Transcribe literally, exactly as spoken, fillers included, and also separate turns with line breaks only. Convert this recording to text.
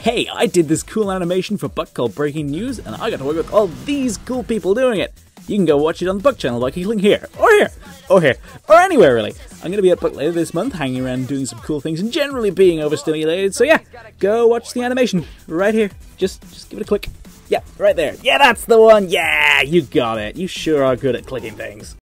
hey, I did this cool animation for Buck called Breaking News, and I got to work with all these cool people doing it. You can go watch it on the Buck channel by clicking here, or here, or here, or anywhere really. I'm going to be at Buck later this month, hanging around doing some cool things and generally being overstimulated, so yeah, go watch the animation right here. Just, just give it a click. Yeah, right there. Yeah, that's the one. Yeah, you got it. You sure are good at clicking things.